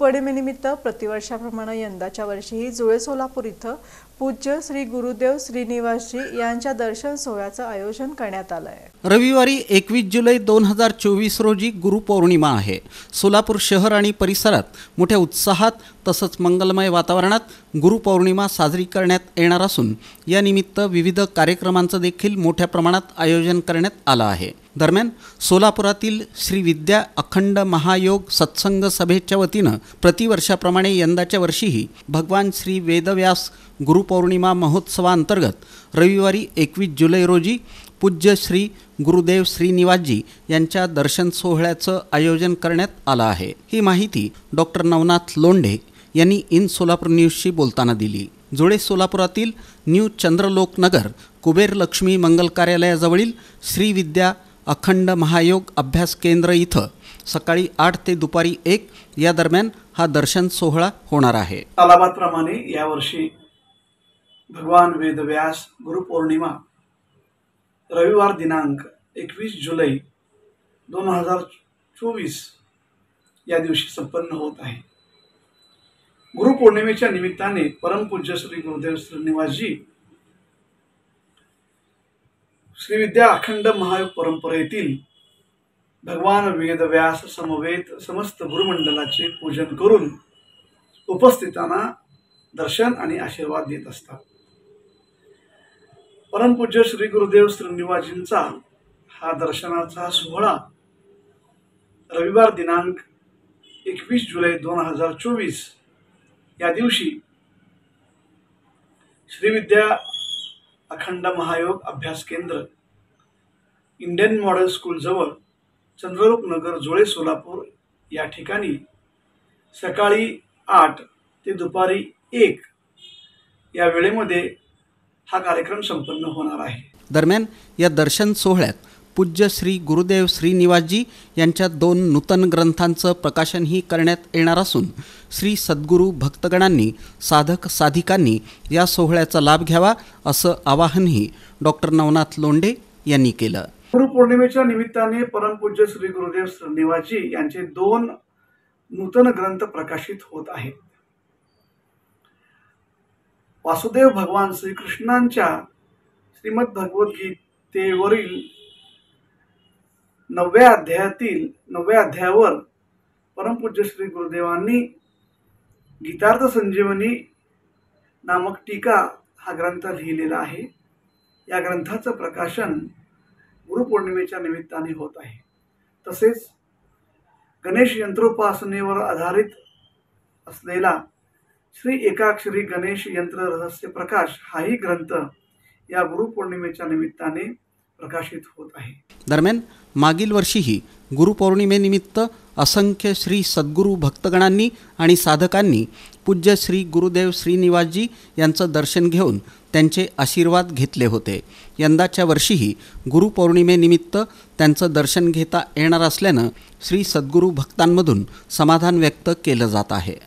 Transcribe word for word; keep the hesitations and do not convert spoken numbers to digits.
गुरुपौर्णिमेनिमित्त प्रतिवर्षाप्रमाणे यंदाच्या वर्षीही जुळे सोलापूर इथं पूज्य श्री गुरुदेव श्रीनिवासजी यांच्या दर्शन सोहळ्याचं आयोजन करण्यात आलं आहे। रविवारी एकवीस जुलै दोन हजार चोवीस रोजी गुरुपौर्णिमा आहे। सोलापूर शहर आणि परिसरात मोठ्या उत्साहात तसंच मंगलमय वातावरणात गुरुपौर्णिमा साजरी करण्यात येणार असून या निमित्त विविध कार्यक्रमांचं देखील मोठ्या प्रमाणात आयोजन करण्यात आलं आहे। दरम्यान सोलापुरातील श्री विद्या अखंड महायोग सत्संग सभेच्या वतीनं प्रतिवर्षाप्रमाणे यंदाच्या वर्षीही भगवान श्री वेदव्यास गुरुपौर्णिमा महोत्सवाअंतर्गत रविवारी एकवीस जुलै रोजी पूज्य श्री गुरुदेव श्रीनिवासजी यांच्या दर्शन सोहळ्याचं आयोजन करण्यात आलं आहे। ही माहिती डॉक्टर नवनाथ लोंढे यांनी इन सोलापूर न्यूजशी बोलताना दिली। जुळे सोलापुरातील न्यू चंद्रलोक नगर कुबेर लक्ष्मी मंगल कार्यालयाजवळील श्री विद्या अखंड महायोग अभ्यास केंद्र इथं सकाळी आठ ते दुपारी एक या दरम्यान हा दर्शन सोहळा होणार आहे। तालाबादप्रमाणे यावर्षी भगवान वेदव्यास गुरुपौर्णिमा रविवार दिनांक एकवीस जुलै दोन हजार चोवीस या दिवशी संपन्न होत आहे। गुरुपौर्णिमेच्या निमित्ताने परमपूज्य श्री गुरुदेव श्रीनिवासजी श्री विद्या अखंड महायोग परंपरेतील भगवान वेदव्यास समवेत समस्त गुरुमंडलाचे पूजन करून उपस्थितांना दर्शन आणि आशीर्वाद देत असतात। परमपूज्य श्री गुरुदेव श्रीनिवासजींचा हा दर्शनाचा सोहळा रविवार दिनांक एकवीस जुलै दोन हजार चोवीस या दिवशी श्री विद्या अखंड महायोग अभ्यास केंद्र इंडियन मॉडेल स्कूल जवळ चंद्रलोक नगर जुळे सोलापूर या ठिकाणी सकाळी आठ ते दुपारी एक या वेळेमध्ये हा कार्यक्रम संपन्न होणार आहे। दरम्यान या दर्शन सोहळ्यात पूज्य श्री गुरुदेव श्रीनिवासजी यांच्या दोन नूतन ग्रंथांचं प्रकाशनही करण्यात येणार असून श्री सद्गुरू भक्तगणांनी साधक साधिकांनी या सोहळ्याचा लाभ घ्यावा असं आवाहनही डॉक्टर नवनाथ लोंढे यांनी केलं। गुरुपौर्णिमेच्या निमित्ताने परमपूज्य श्री गुरुदेव श्रीनिवासजी यांचे दोन नूतन ग्रंथ प्रकाशित होत आहेत। वासुदेव भगवान श्रीकृष्णांच्या श्रीमद भगवद्गीतेवरील नवव्या अध्यायातील नवव्या अध्यायावर परमपूज्य श्री गुरुदेवांनी गीतार्थ संजीवनी नामक टीका हा ग्रंथ लिहिलेला आहे। या ग्रंथाचं प्रकाशन गुरुपौर्णिमेच्या निमित्ताने होत आहे। तसेच गणेश यंत्रोपासनेवर आधारित असलेला श्री एकाक्षरी गणेश यंत्र रहस्य प्रकाश हाही ग्रंथ या गुरुपौर्णिमेच्या निमित्ताने प्रकाशित होत आहे। दरम्यान मागील वर्षीही गुरुपौर्णिमेनिमित्त असंख्य श्री सद्गुरू भक्तगणांनी आणि साधकांनी पूज्य श्री गुरुदेव श्रीनिवासजी यांचं दर्शन घेऊन त्यांचे आशीर्वाद घेतले होते। यंदाच्या वर्षीही गुरुपौर्णिमेनिमित्त त्यांचं दर्शन घेता येणार असल्यानं श्री सद्गुरू भक्तांमधून समाधान व्यक्त केलं जात आहे।